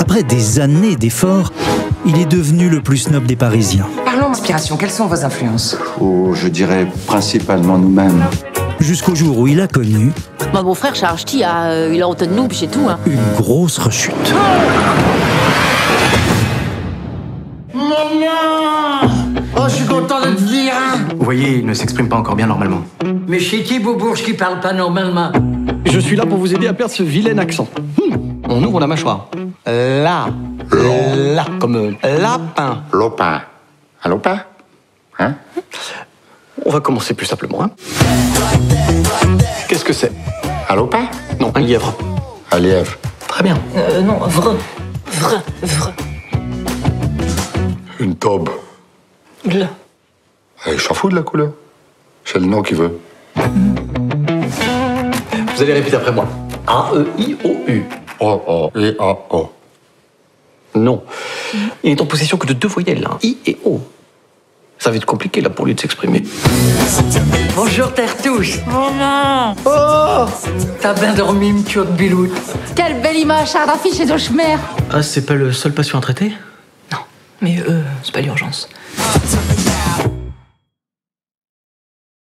Après des années d'efforts, il est devenu le plus snob des Parisiens. Parlons inspiration, quelles sont vos influences? Oh, je dirais principalement nous-mêmes. Jusqu'au jour où il a connu Mon beau-frère Charles Ch'ti, il a honte de nous, puis c'est tout. Hein. une grosse rechute. Maman! Oh, je suis content de te dire, hein. Vous voyez, il ne s'exprime pas encore bien normalement. Mais chez qui, Beaubourge, qui parle pas normalement? Je suis là pour vous aider à perdre ce vilain accent. On ouvre la mâchoire. Là. Là. Comme lapin. Lopin. Un lopin? Hein? On va commencer plus simplement. Hein. Qu'est-ce que c'est? Un lopin? Non, un lièvre. Un lièvre. Très bien. Non, vrai. Une taube. Le. Il s'en fout de la couleur. C'est le nom qu'il veut. Vous allez répéter après moi. A-E-I-O-U. O-O-I-A-O. Non. Il n'est en possession que de 2 voyelles, hein. I et O. Ça va être compliqué là pour lui de s'exprimer. Bonjour, Tertouche. Maman! Oh! T'as bien dormi, m'tio de biloute. Quelle belle image, Charles d'affiche chez Auchemer. Ah, c'est pas le seul patient à traiter? Non, mais c'est pas l'urgence.